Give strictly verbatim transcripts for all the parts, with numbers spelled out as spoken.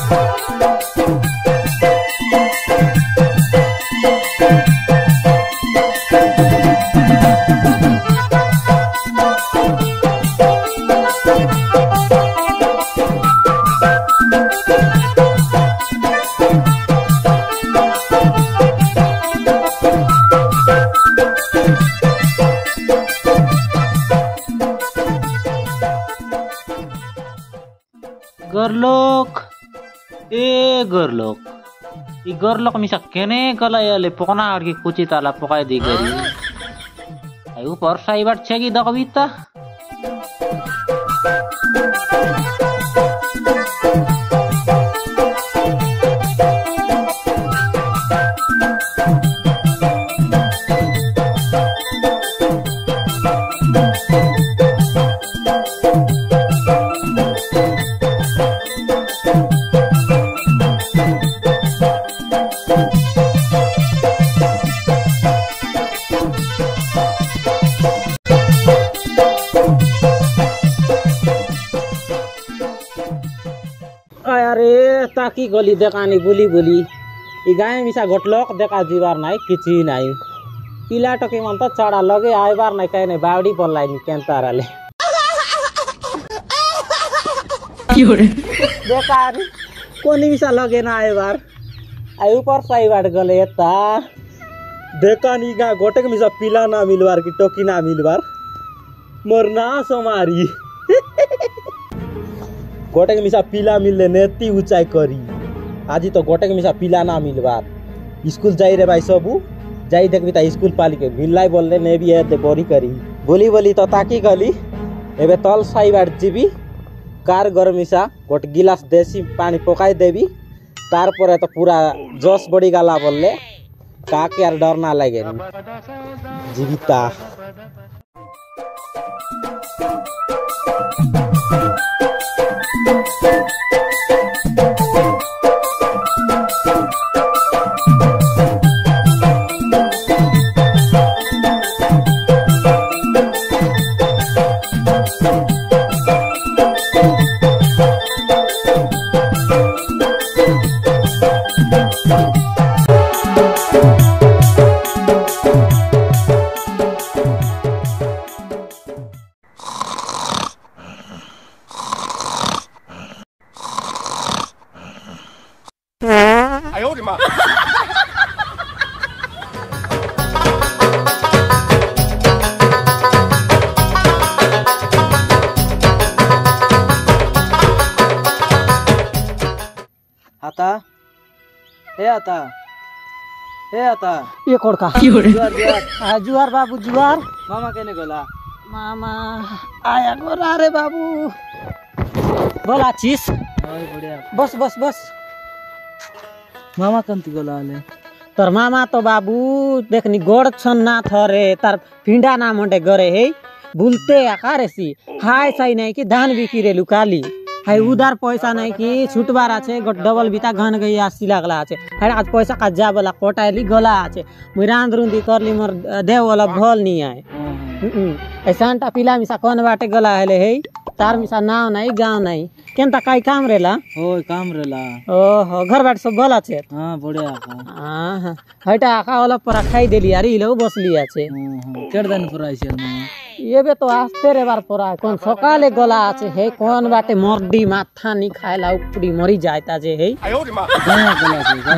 गर्लोक ए गर्लोक ई गर्लोक मिसा केने कला याले पोकना अड़की कुची ताला पोकाय दी गरी आई ऊपर साई बाट छेगी दकबीता अरे ताकि गली देखानी बुली बुली ई गाय मिसा घोटलोक देखा जीवार नाई किची नाई पिला टके मन तो चढ़ा लगे आए बार नाई कहे बावड़ी पल्लाई नि केंताराले देखा कोनी मिसा लगे ना आए बार आई ऊपर साई बाट गले एता देखा नी गा गोटे मिसा पिला ना मिलवार की टोकी ना मिलवार मरना सोमारी गोटे के मिसा पिला मिलले नेती ऊंचाई करी आज तो गोटे के मिसा पिला ना मिलबार स्कूल जाई रे भाई सबू जाई देखबी ता स्कूल पाली के मिललाई बोलले ने भी दे बोरी करी बोली बोली तो ताकी गली एबे तल साई बाट जीबी कार गरम मिसा गोटे गिलास देसी पानी पकाई देबी तार पर तो पूरा जोश बड़ी गाला बोलले काके यार डर ना लगे जीविता आता हे आता हे आता ये कोड़का जुआर जुआर आ जुआर बाबू जुआर मामा केने गला मामा आया गोरा रे बाबू बोला चीस ओय बढ़िया बस बस बस मामा कंती गला आले तर मामा तो बाबू देखनी गोड़ छन ना थरे तार फिंडा ना मंडे गरे हे बुलते आकारे सी हाय सही नहीं कि धान बिकी रे लुकाली हाय उधार पैसा नहीं कि छुटबार आछे गोट डबल बिता घन गई आसी लागला आछे हाय आज पैसा का जा बोला कोटाइली गला आछे मुरान रुंदी करली मोर देव वाला भल नहीं आए ऐसांटा पिला मिसा कोन बाटे गला हेले हे तार मिसा नाव नहीं गांव नहीं केनता काई काम रेला ओय काम रेला ओहो घर बाट सब भल आछे हां बढ़िया हां हटा आका वाला पर खाई देली यार ई लोग बसली आछे केड़ दिन पर आइছে मामा ये बे तो आस्ते रे बार परा कोन सकाले गला आछे हे कोन बाटे मर्दी माथा नी खायला उपड़ी मरी जायता जे हे आयो रे मां गला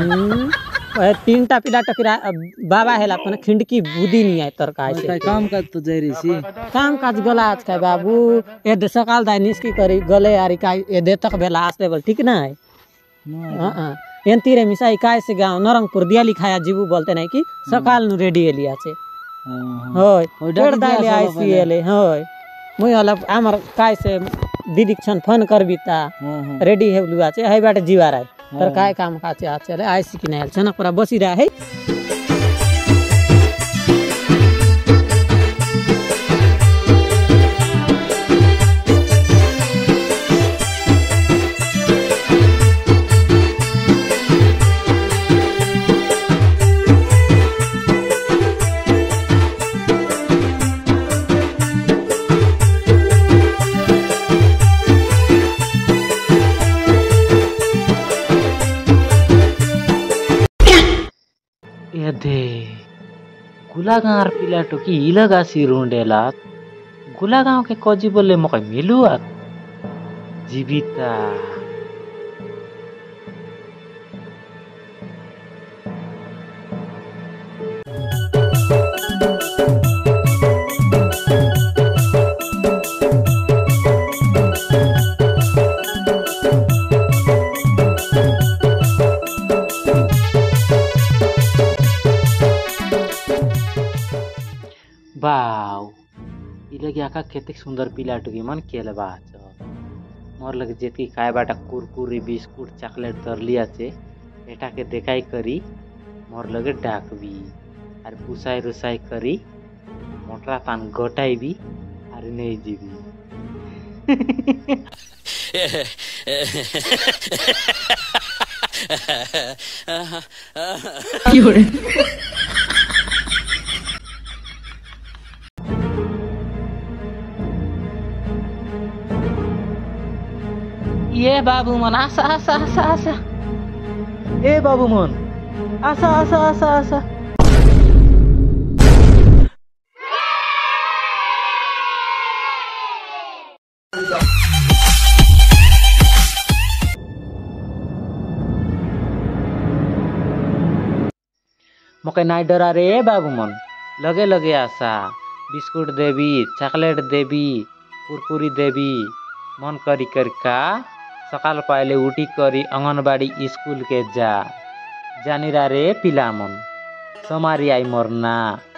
छे तीनटा पिला टकरा बाबा हेला पण खिंडकी बुदी नी आय तरकाय छे काम काज तो जरी सी काम काज गला आज का बाबू ए दे सकाल दाई निस्की करी गले यारी काय ए दे तक बेला आस्ते बोल ठीक ना है हां हां एंती रे मिसाई काय से गांव नरंगपुर दिया लिखाया जीबू बोलते नहीं कि सकाल नु रेडी एलिया छे होय डेढ़ दाले आईसीएले होय मुई हला हमर काय से दीदी छन फोन करबिता रेडी हेबलुआ छे हाय बाटे जीवा राय तर काय काम काचे आ चले आईसी कि नहल छनक पूरा बसी रहा है दे गुलागार पिला टोकी इलगा सिरुंडेला गुलागांव के कोजी बोले मके मिलुआ जीविता बाव इलगे आका केते सुंदर पिला टुकी मन केले बाच मोर लगे जेतकी खाए बाटा कुरकुरी बिस्कुट चॉकलेट तरली आचे एटा के देखाई करी मोर लगे डाकबी और पुसाई रुसाई करी मोटरा तान गोटाई भी और नहीं जीबी ये बाबू मन आशा आशा आशा आशा ए बाबू मन आशा आशा आशा आशा मके नाई डरा रे बाबू मन लगे लगे आशा बिस्कुट देवी चॉकलेट देवी कुरकुरी देवी मन करी कर का सकाल पाइले उठी करी अंगनबाड़ी स्कूल के जा जानिरा रे पिला मन समारी आई मरना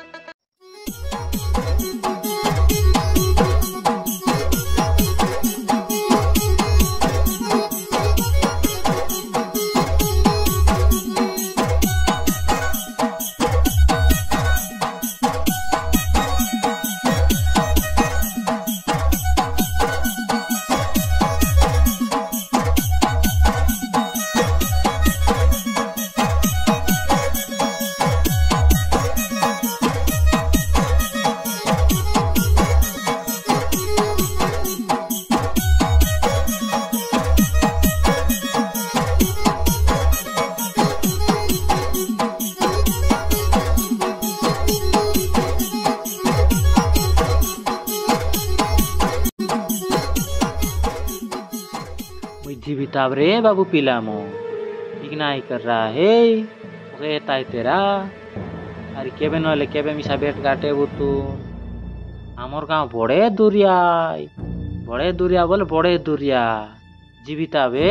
जीविताब रे बाबू पिला मो ठीक नहीं कर रहा है ओके ताई तेरा अरे केबे नले केबे मिसा बेट काटे वो तू हमर गांव बड़े दूरिया बड़े दूरिया बोले बड़े दूरिया जीविताब ए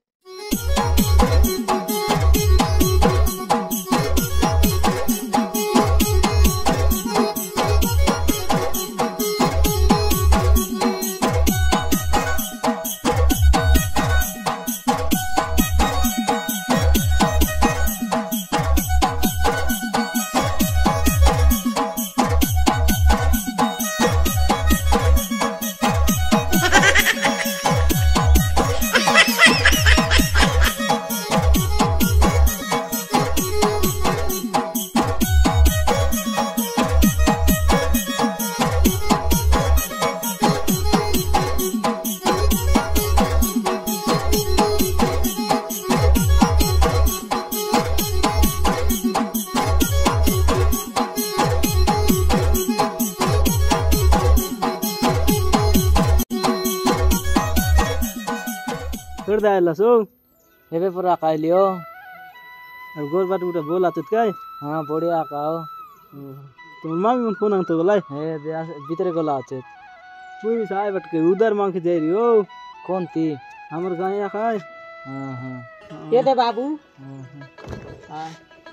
करदा लसो हेबे पुरा खाइलियो अब गोर बाट उठा बोला तो काय हाँ बढ़िया खाओ तो मांग मन फोन तो गलाई हे भीतर गला আছে मुई साय बट के उधर मांग के जाई रियो कौन थी हमर गाय या खाय हां हां ये दे बाबू हां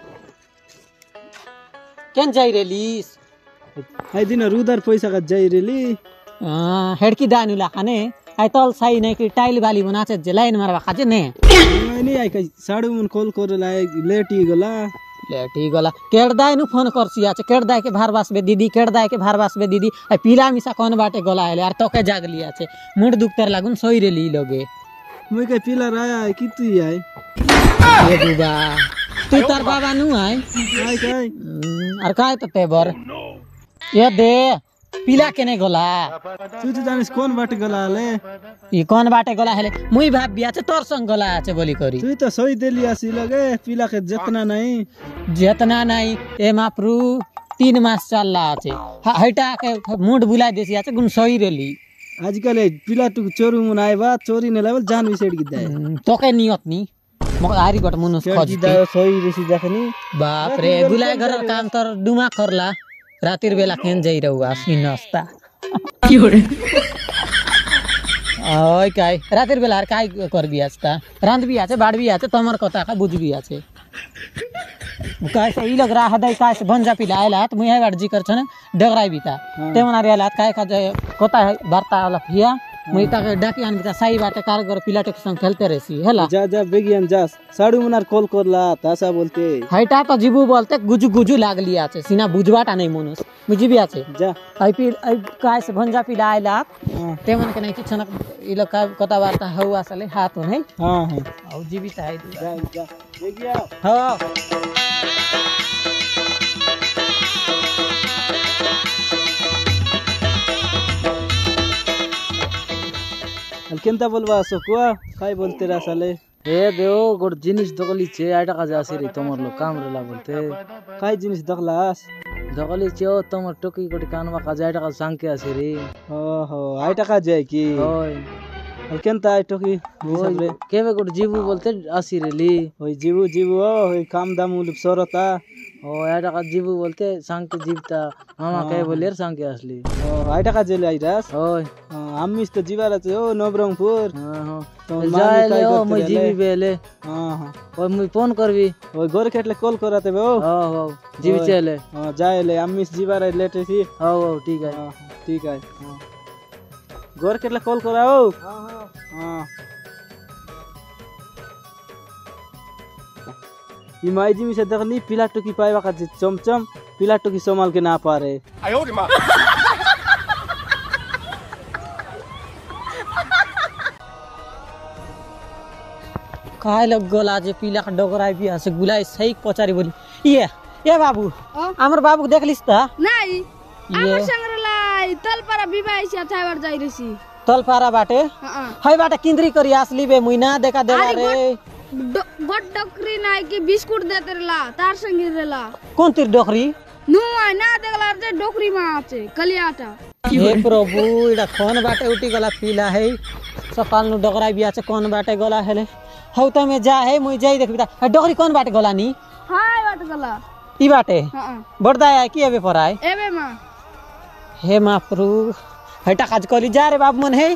केन जाई रेलीस आई दिन उधर पैसा का जाई रेली हां हेडकी दानुला खाने आई तल साई नहीं कि टाइल वाली बनाचे जलाइन मारवा खाजे ने नहीं आई कई साडू मन कॉल कर लाए लेट ही गला लेट ही गला केड़दाय नु फोन करसी आचे केड़दाय के भारवास बे दीदी केड़दाय के भारवास बे दीदी आई पीला मिसा कोन बाटे गला आले यार तो के जाग लिया छे मुंड दुखतर लागुन सोई रे ली लोगे मुई के पीला राया है कि तू आई ये बुबा तू तार बाबा नु आई आई काय अर काय तो तेबर ये दे पिला केने गला तू तो जानिस कोन बाटे गला ले ई कौन बाटे गला हेले मुई भाब बिया छे तोर संग गला छे बोली करी तू तो सही देली आसी लगे पिला के जितना नहीं जेतना नहीं ए मापरू तीन मास चल रहा छे हटा के मूड बुला देसी आछे गुन सही रेली आजकल पिला टुक चोरू मुन आइबा चोरी ने लेवल जान विसेड गिद्दा तोके नियत नि म आरी गट मुनुस खोज सही रेसी देखनी बाप रे गुलाय घर काम तर दुमा करला रातिर बेला केन जाई रहू सिनस्ता किओरे ओय काय रातिर बेला काय कर बियास्ता रांद भी आछे बाड़ भी आछे तमर कथा का बुझ भी आछे काय से ई लग रहा हदाई काय से भंजा पिला आयला त मुई बाड़ जिकर छन डगराई बिता ते मना रेला काय का कथा वार्ता वाला फिया मुई ताके डाकी आन बिता साई बाटे कारगर पिलाटे के संग खेलते रहसी हैला जा जा बेगियान जा साडू मुनार कॉल करला तासा बोलते हाइटा तो जीबू बोलते गुजु गुजु लागली आछे सीना बुझवाटा नहीं मनुस मुझी भी आछे जा आईपी काय से भंजा पिला आयला ते मन के नहीं कि छनक ई लोग का कथा वार्ता हउ असले हाथ हो नहीं हां हां औ जीवित है जा जा बेगिया हां केनता बोलबा सकुआ काय बोलते रा साले ए देओ गोट जिनिस दगली छे आटा का जासे रे तमर लो काम रेला बोलते काय जिनिस दगलास दगली छे ओ तमर टोकी गोट कानवा का जाटा का सांग के आसे रे हो हो आय टाका जाय की ओय और केनता आय टोकी हिसाब रे केवे गोट जीबू बोलते आसी रे ली ओय जीबू जीबू ओ ओय काम दाम उल सरता ओ आटा का जीबू बोलते सांग के जीवता मामा कहे बोलेर सांग के असली ओ आय टाका जेले आइरास ओय आम्मिस तो जीवारा छे ओ नवरंगपुर हां हां तो जाले ओ मई जीबी बेले हां हां ओय मुई फोन करबी ओय गोर केटले कॉल कराते बे ओ हां हां जीबी चले हां जायले आम्मिस जीवारा लेटे छी हां हां ठीक है हां ठीक है हां गोर केटले कॉल कराओ हां हां हां ई माई जी में से देखनी पिला टुकी पाइबा का चमचम पिला टुकी संभाल के ना पारे आयो रे मां काय लग गोला जे पीला का डगराई भी हसे गुलाई सही पचारी बोली ये ये बाबू हमर बाबू देख लिस त नहीं हमर संगरलाई तलपारा बिबाई से थावर जाई रसी तलपारा बाटे हां हाय बाटे किंद्री करी असली बे मुइना देखा देला रे गोट डकरी नाई के बिस्कुट देते रेला तार संगी रेला कोन तीर डोकरी नु आय ना देखला जे डोकरी मा आछे कलियाटा हे प्रभु इडा कोन बाटे उठी गला पीला है सकाल नु डगराई भी आछे कोन बाटे गला हेले हौ त में जा है मुई जाई देखबिता डोकरी कोन बाटे गला नी हाय बाट गला ई बाटे हां बड़दा है की एबे पराय एबे मा हे महाप्रभु हटा काज कली जा रे बाबू मन है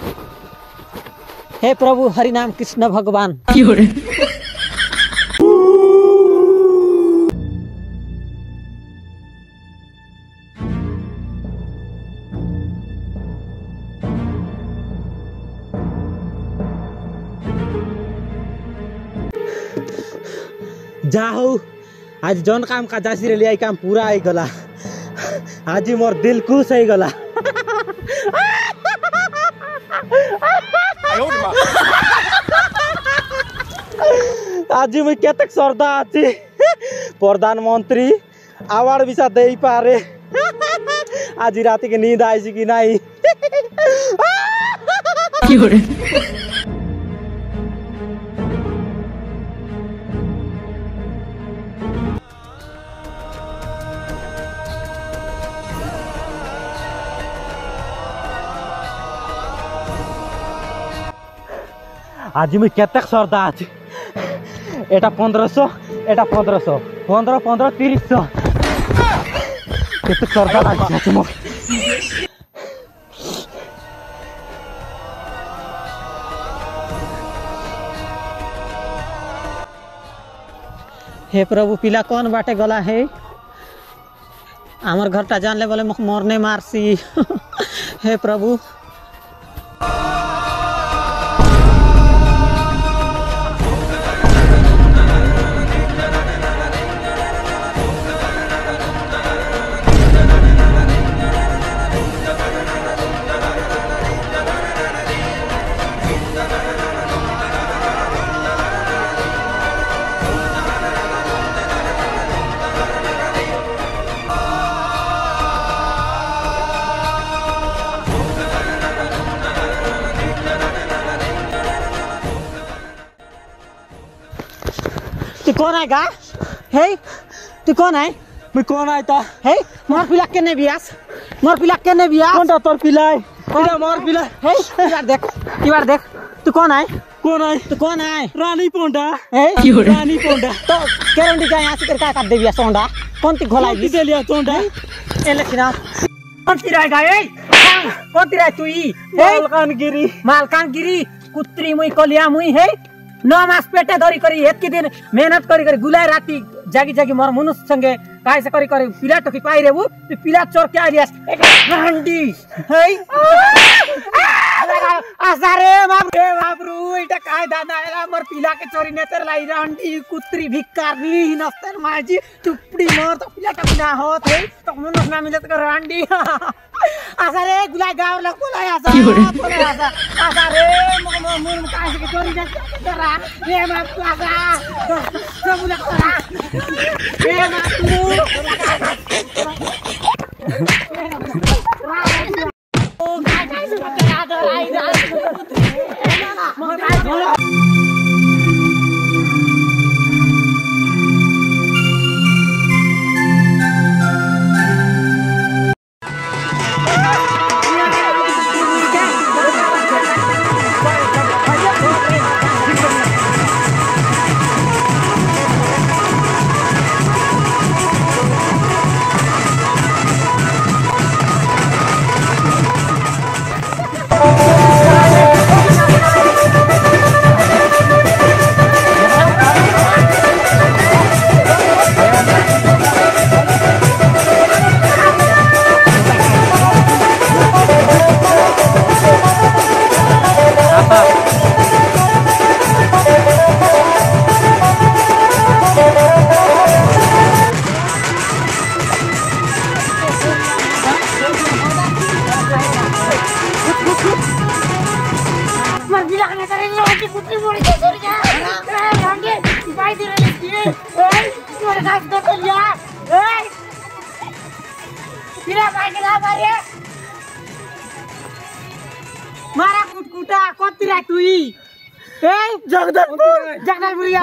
हे प्रभु हरि नाम कृष्ण भगवान जाओ आज जौन काम का जासी रे लिया काम पूरा आई गला आज ही मोर दिल खुश हो गला आज मैं केतक सरदा आछि प्रधानमंत्री अवार्ड भी दे पारे आज रात के नींद आई कि नहीं आज मैं केतक सरदा आछि एटा पंद्रह सौ एटा पंद्रह सौ पंद्रह पंद्रह तीस सौ केतक सरदा आछि मो हे प्रभु पिला कौन बाटे गला है आमर घर टा जान ले बोले मरने मारसी हे प्रभु तू कौन है गा हे तू कौन है मैं कौन आयता हे मोर पिला केने बियास मोर पिला केने बियास कौन तोर पिलाई पिला मोर पिला हे यार देख यार देख तू कौन है कौन आय तू कौन है रानी पोंडा हे रानी पोंडा तो केरंडी का यहाँ से कर का काट दे बियास सोंडा कौन ती घोलाई की दे लिया तोंडा ए लेकिन कौन ती रहेगा ए कौन ती रह तू ई मालकानगिरी मालकानगिरी कुत्री मुई कलिया मुई है नौ मास पेटे धरी करी हेतकी दिन मेहनत करी करी गुलाय राती जागी जागी मोर मनुष्य संगे काय से करी करी पिला टोकी पाई रे वो पिला चोर के आलियास एक रंडी है आसारे बाप रे बाप रू इटा काय दादा एला मोर पिला के चोरी नेतर लाई रंडी कुत्री भिकारी नस्तर माजी टुपड़ी मोर तो पिला टोकी ना होत है तो मनुष्य ना मिलत कर रंडी आसारे गुलाय गाव लग बोलाय आसा बोलाय आसा आसारे मग मग मुन काय से चोरी जा करा रे बाप आसा सब लग करा रे बाप तू ओ काय काय से करा दो आई मग काय मारा कुटकुटा कतिरा तुई ए जगदलपुर जगदलपुरिया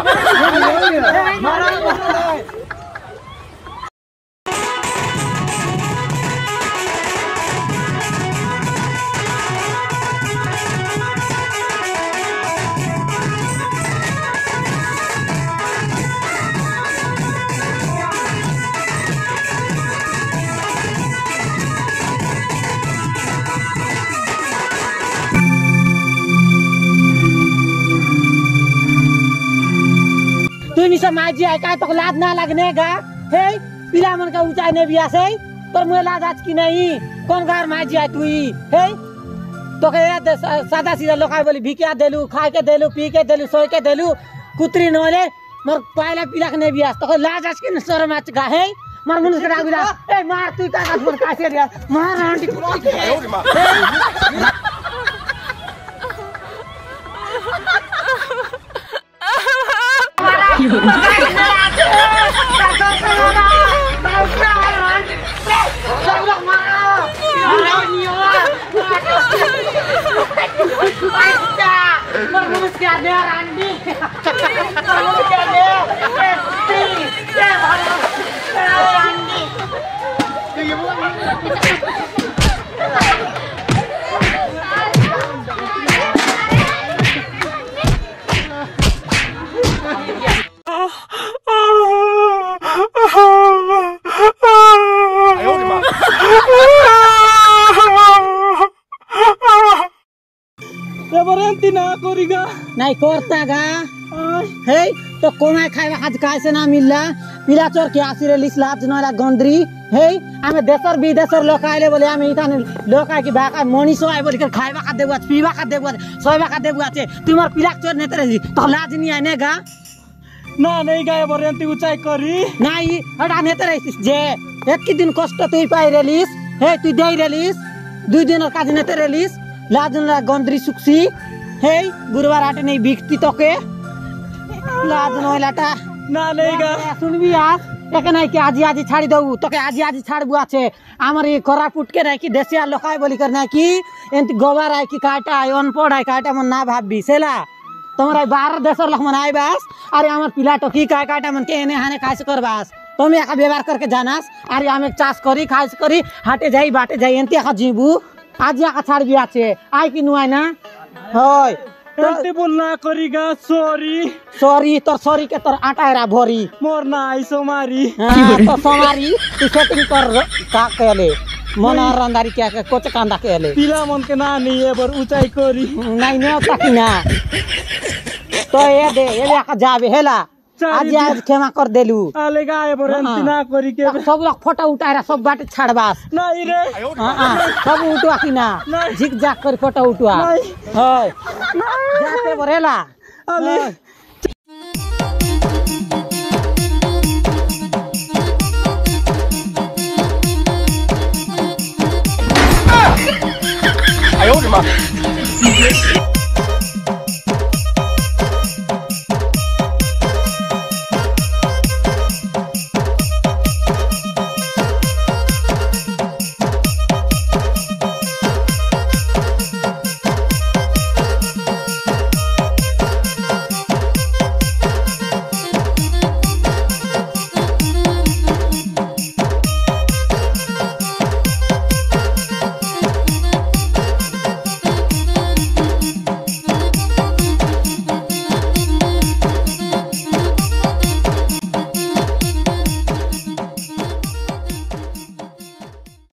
मारा सब माजी आय काय तो लाज ना लगने गा हे पिला मन का ऊंचाई ने बिया से पर मुए लाज आज की नहीं कौन गार माजी आय तुई हे तो के याद सादा सीधा लोका बोली भिकिया देलु खा के देलु पी के देलु सोय के देलु कुत्री नले मोर पायला पिला के ने बिया तो लाज आज की शरम आज गा हे मार मनुष्य के रागुला ए मार तू का का का से रे मार आंटी कुत्री के नहीं करता गा हे तो कोमाय खाइबा आज कायसे ना मिलला पिला चोर के आसिरे लिसला जनला गंद्री हे आमे देशर विदेशर लोक आइले बोले आमे इतान लोक आइ कि बाका मनीषो आइ बोले के खाइबा का देबु पीबा का देबु सोइबा का देबु आछे तुमर पिला चोर नेतरे तो लाज नि आने गा ना नहीं गाय बरेंती ऊंचाई करी नाही हटा नेतरे जे एक की दिन कष्ट तुई पाइ रेलिस हे तुई देइ रेलिस दुई दिन काज नेतरे रेलिस लाज जनला गंद्री सुक्सी हे गुरुवार आटे नहीं बिकती तो के लाज नइलाटा ना नहीं गा सुनबी आज एक नहीं कि आजी आजी छाड़ी दऊ तो के आजी आजी छाड़बु आछे आमर ये कोरापुट के नहीं कि देसिया लोकाय बोली करना कि एंत गोबर आय कि काटा आय अनपढ़ आय काटा मन ना भाबबी सेला তোমরা বারো দেশের লোক মানে আইবাস আরে আমার পিলাটো কি কায় কাটা মন কে এনে হানে খাইছ করবাস তুমি একা ব্যবহার করকে জানাস আরে আমি চাষ করি খাইছ করি হাটে যাই বাটে যাই এনতে একা জিবু আজ একা ছাড়বি আছে আই কি নুয়াই না হয় এতে বল না করি গা সরি সরি তোর সরি কে তোর আটায়রা ভরি মোর না আইসো মারি তো সোমারি তুই সেটিং কর কা কেলে মনোরঞ্জারি কে কোচ কান্দা কেলে পিলা মন के ना नहीं এবার উচাই করি নাই না তাকি না তো এ দে এ একা যাবে হেলা আজ আজ ক্ষমা কর দেলু আলে গা এবার এমতি না করি কে সব লোক ফটো উঠায়রা সব বাটে ছাড়বাস নাই রে সব উঠুয়া কি না ঝিক জাক করে ফটো উঠুয়া হয় যাতে বরেলা আলে 哎呦我的妈！